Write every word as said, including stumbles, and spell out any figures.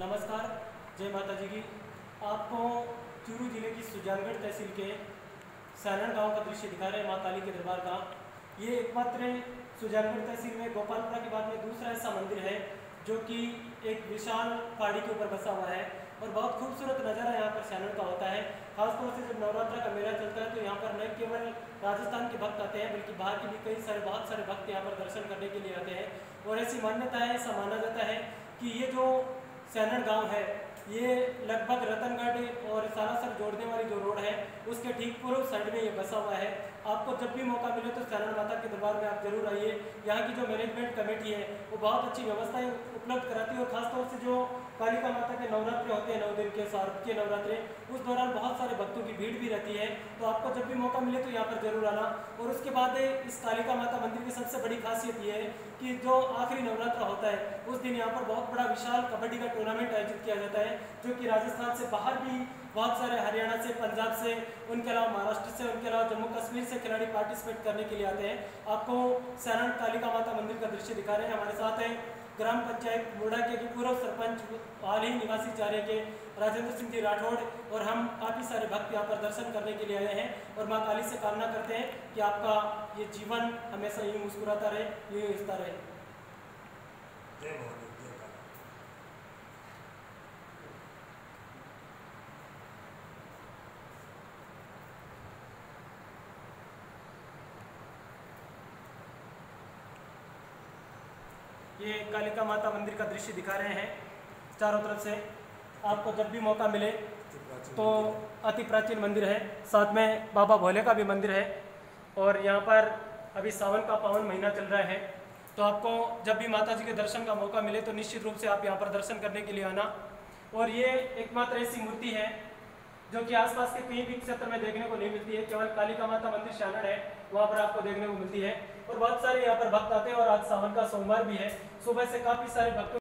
नमस्कार, जय माता जी की। आपको चूरू जिले की सुजानगढ़ तहसील के सैनन गांव का दृश्य दिखा रहे हैं माँ काली के दरबार का। ये एकमात्र सुजानगढ़ तहसील में गोपालपुरा के बाद में दूसरा ऐसा मंदिर है जो कि एक विशाल पहाड़ी के ऊपर बसा हुआ है और बहुत खूबसूरत नज़ारा यहाँ पर सैनन का होता है। खासतौर से जब नवरात्र का मेला चलता है तो यहाँ पर न केवल राजस्थान के भक्त आते हैं बल्कि बाहर के भी कई सारे बहुत सारे भक्त यहाँ पर दर्शन करने के लिए आते हैं। और ऐसी मान्यता है, ऐसा माना जाता है कि ये जो सैनन गांव है ये लगभग रतनगढ़ और सालासर जोड़ने वाली जो रोड है उसके ठीक पूर्व साइड में ये बसा हुआ है। आपको जब भी मौका मिले तो सैनन माता के दरबार में आप जरूर आइए। यहाँ की जो मैनेजमेंट कमेटी है वो बहुत अच्छी व्यवस्थाएं उपलब्ध कराती है और खासतौर से जो कालिका माता के नवरात्रे होते हैं नौ दिन के शारदीय नवरात्रे, उस दौरान बहुत सारे भक्तों की भीड़ भी रहती है। तो आपको जब भी मौका मिले तो यहाँ पर जरूर आना। और उसके बाद इस कालिका माता मंदिर की सबसे बड़ी खासियत ये है कि जो आखिरी नवरात्र होता है उस दिन यहाँ पर बहुत बड़ा विशाल कबड्डी का टूर्नामेंट आयोजित किया जाता है, जो कि राजस्थान से बाहर भी बहुत सारे, हरियाणा से, पंजाब से, उनके अलावा महाराष्ट्र से, उनके अलावा जम्मू कश्मीर से खिलाड़ी पार्टिसिपेट करने के लिए आते हैं। आपको सैनन कालिका माता मंदिर का दृश्य दिखा रहे हैं। हमारे साथ हैं ग्राम पंचायत मुड़ा के पूर्व सरपंच हाल ही निवासी चारे के राजेंद्र सिंह जी राठौड़, और हम काफ़ी सारे भक्त यहाँ पर दर्शन करने के लिए आए हैं और माँ काली से कामना करते हैं कि आपका ये जीवन हमेशा यूँ मुस्कुराता रहे, यूँ हंसता रहे। जय भवानी, जय काली। ये कालिका माता मंदिर का दृश्य दिखा रहे हैं चारों तरफ से। आपको जब भी मौका मिले तो अति प्राचीन मंदिर है, साथ में बाबा भोले का भी मंदिर है। और यहाँ पर अभी सावन का पावन महीना चल रहा है, तो आपको जब भी माता जी के दर्शन का मौका मिले तो निश्चित रूप से आप यहाँ पर दर्शन करने के लिए आना। और ये एकमात्र ऐसी मूर्ति है जो कि आसपास के कहीं भी क्षेत्र में देखने को नहीं मिलती है, केवल कालिका माता मंदिर सैनन है वहाँ पर आपको देखने को मिलती है। और बहुत सारे यहाँ पर भक्त आते हैं और आज सावन का सोमवार भी है, सुबह से काफ़ी सारे भक्तों